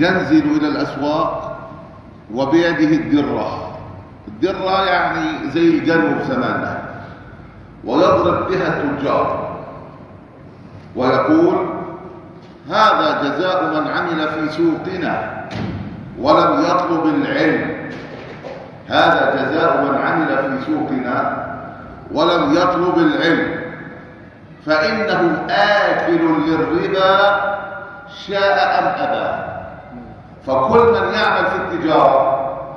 ينزل إلى الأسواق وبيده الدرة. الدرة يعني زي الجرو بزماننا، ويضرب بها التجار ويقول: هذا جزاء من عمل في سوقنا ولم يطلب العلم، هذا جزاء من عمل في سوقنا ولم يطلب العلم، فإنه آكل للربا شاء أم أبى. فكل من يعمل في التجارة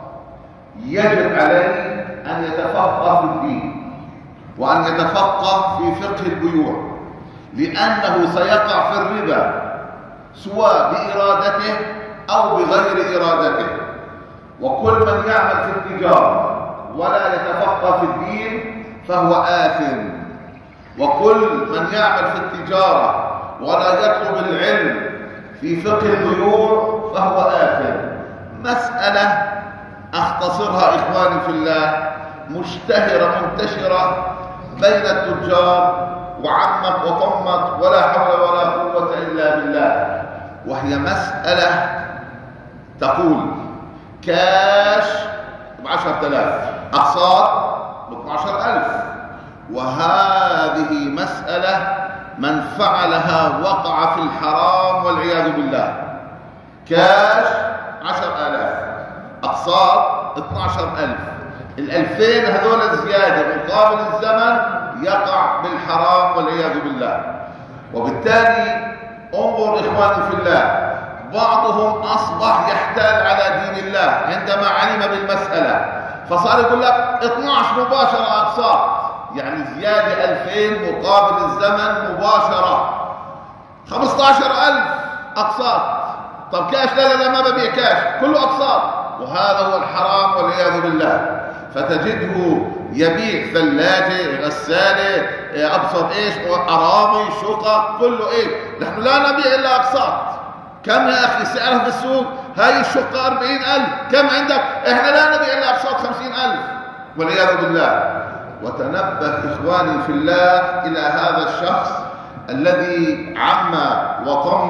يجب عليه أن يتفقه في الدين وأن يتفقه في فقه البيوع، لأنه سيقع في الربا سواء بإرادته أو بغير إرادته. وكل من يعمل في التجارة ولا يتفقه في الدين فهو آثم، وكل من يعمل في التجارة ولا يطلب العلم في فقه البيوع فهو آثم. مسألة أختصرها إخواني في الله، مشتهرة منتشرة بين التجار وعمك وطمك ولا حول ولا قوة إلا بالله، وهي مسألة تقول كاش ب10,000، أقساط ب12,000. وهذه مسألة من فعلها وقع في الحرام والعياذ بالله. كاش 10,000، أقساط 12,000، 2,000 هذول زيادة مقابل الزمن يقع بالحرام والعياذ بالله. وبالتالي انظر إخواني في الله، بعضهم أصبح يحتال على دين الله عندما علم بالمسألة، فصار يقول لك 12 مباشرة أقساط، يعني زيادة 2,000 مقابل الزمن مباشرة، 15,000 أقساط. طب كاش؟ لا ما ببيع كاش، كله أقساط، وهذا هو الحرام والعياذ بالله. فتجده يبيع ثلاجة، غسالة، أبسط إيش، أراضي، شقق، كله إيه. نحن لا نبيع إلا أقساط. كم يا أخي سعرها في السوق؟ هاي الشقة 40,000، كم عندك؟ إحنا لا نبيع إلا أقساط 50,000 والعياذ بالله. وتنبه إخواني في الله إلى هذا الشخص الذي عم وطم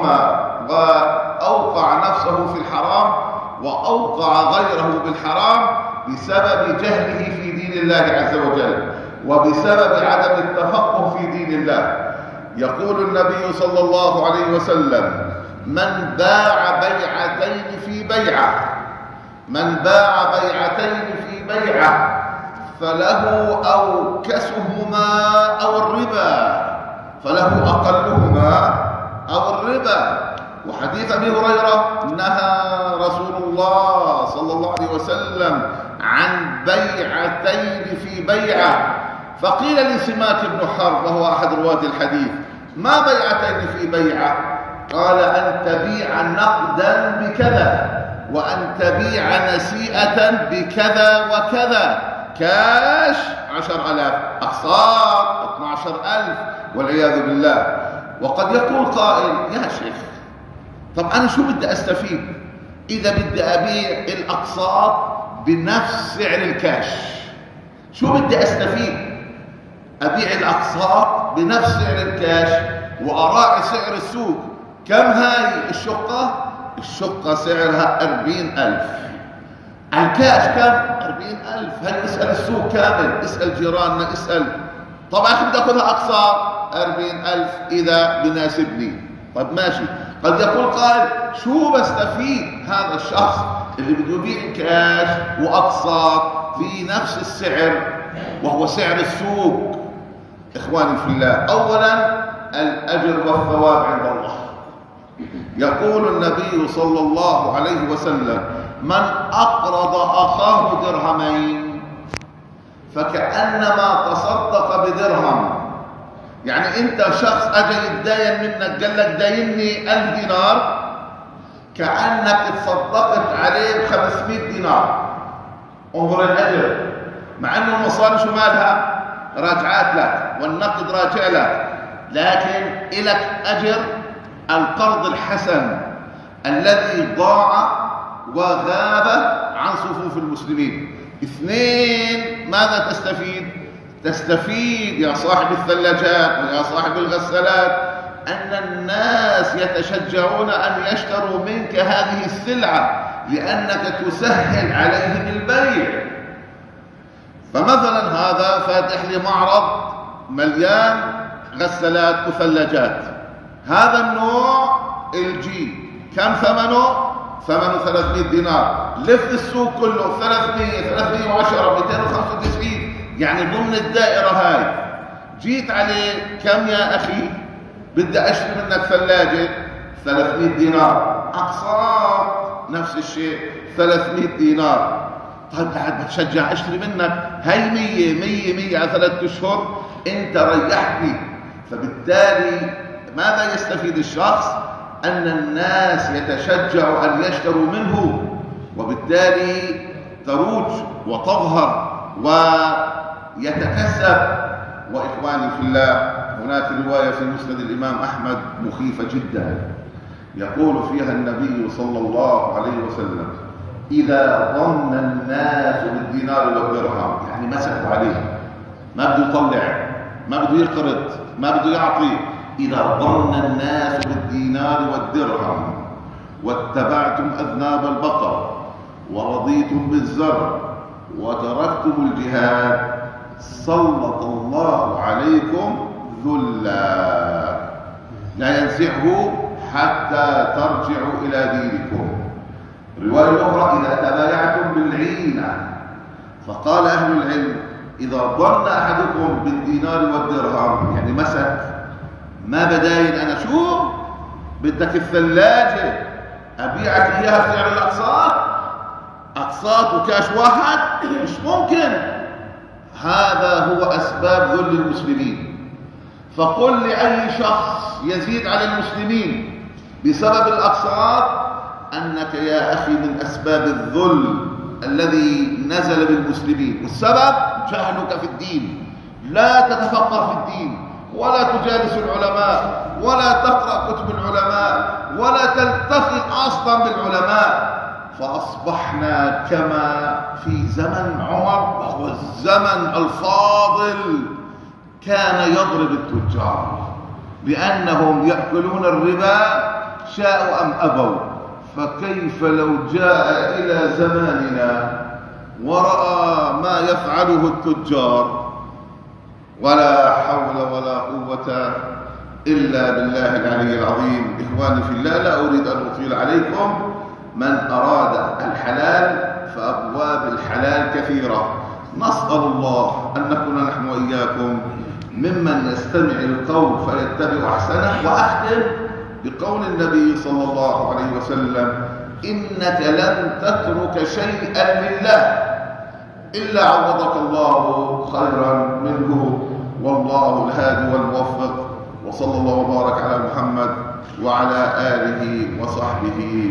وأوقع نفسه في الحرام وأوقع غيره بالحرام بسبب جهله في دين الله عز وجل وبسبب عدم التفقه في دين الله. يقول النبي صلى الله عليه وسلم: من باع بيعتين في بيعة، من باع بيعتين في بيعة فله أوكسهما أو الربا، فله أقلهما أو الربا. وحديث أبي هريرة: نهى رسول الله صلى الله عليه وسلم عن بيعتين في بيعة. فقيل لسماك بن حرب وهو أحد رواة الحديث: ما بيعتين في بيعة؟ قال: أن تبيع نقدا بكذا وأن تبيع نسيئة بكذا وكذا. كاش 10,000، أقساط 12,000 والعياذ بالله. وقد يقول قائل: يا شيخ، طب أنا شو بدي أستفيد إذا بدي أبيع الأقساط بنفس سعر الكاش؟ شو بدي أستفيد؟ أبيع الأقساط بنفس سعر الكاش وأراعي سعر السوق. كم هاي الشقة؟ الشقة سعرها 40,000. الكاش كم؟ 40,000. هل اسأل السوق كامل، اسأل جيراننا، اسأل. طب أخي بدي أخذها أقساط 40,000 إذا بناسبني. طب ماشي. قد يقول قائل: شو بستفيد هذا الشخص اللي بده يبيع كاش وأقساط في نفس السعر وهو سعر السوق؟ إخواني في الله، أولا الأجر والثواب عند الله. يقول النبي صلى الله عليه وسلم: من أقرض أخاه درهمين فكأنما تصدق بدرهم. يعني أنت شخص أجل يتداين منك، قال لك دايني 1000 دينار، كأنك تصدقت عليه ب500 دينار. انظر الأجر، مع أنه المصاري شو مالها؟ راجعات لك والنقد راجع لك، لكن إلك أجر القرض الحسن الذي ضاع وغاب عن صفوف المسلمين. اثنين، ماذا تستفيد؟ تستفيد يا صاحب الثلاجات ويا صاحب الغسالات أن الناس يتشجعون أن يشتروا منك هذه السلعة لأنك تسهل عليهم البيع. فمثلا هذا فاتح لي معرض مليان غسالات وثلاجات، هذا النوع LG، كم ثمنه؟ ثمنه 300 دينار. لف السوق كله 300 310 295، يعني ضمن الدائرة هاي. جيت عليه كم يا أخي؟ بدي أشتري منك ثلاجة 300 دينار، أقساط نفس الشيء 300 دينار. طيب بعد بتشجع أشتري منك، هي 100 على 3 أشهر، أنت ريحتني. فبالتالي ماذا يستفيد الشخص؟ أن الناس يتشجعوا أن يشتروا منه، وبالتالي تروج وتظهر ويتكسب. وإخواني في الله، هناك رواية في مسند الإمام أحمد مخيفة جدا، يقول فيها النبي صلى الله عليه وسلم: إذا ظن الناس بالدينار والدرهم، يعني مسكوا عليه، ما بده يطلع، ما بده يقرض، ما بده يعطي. إذا ظن الناس بالدينار والدرهم واتبعتم أذناب البقر ورضيتم بالزرع وتركتم الجهاد سلط الله عليكم ذلا لا ينزعه حتى ترجعوا إلى دينكم. رواية أخرى: إذا تبايعتم بالعينة. فقال أهل العلم: إذا ظن أحدكم بالدينار والدرهم، يعني مسك، ما بداين أنا شو بدك الثلاجة أبيعك إياها بسعر الأقساط، أقساط وكاش واحد، مش ممكن. هذا هو أسباب ذل المسلمين. فقل لأي شخص يزيد على المسلمين بسبب الأقساط أنك يا أخي من أسباب الذل الذي نزل بالمسلمين. والسبب جهلك في الدين، لا تتفقه في الدين، ولا تجالس العلماء، ولا تقرأ كتب العلماء، ولا تلتقي أصلا بالعلماء. فأصبحنا كما في زمن عمر، وهو الزمن الفاضل، كان يضرب التجار لأنهم يأكلون الربا شاءوا أم أبوا. فكيف لو جاء إلى زماننا ورأى ما يفعله التجار؟ ولا حول ولا قوة إلا بالله العلي العظيم. إخواني في الله، لا أريد أن أطيل عليكم. من أراد الحلال فأبواب الحلال كثيرة. نسأل الله أن نكون نحن وإياكم ممن يستمع القول فيتبع أحسنه. وأختم بقول النبي صلى الله عليه وسلم: إنك لن تترك شيئا لله إلا عوضك الله خيرا منه، والله الهادي والموفق. وصلى الله وبارك على محمد وعلى آله وصحبه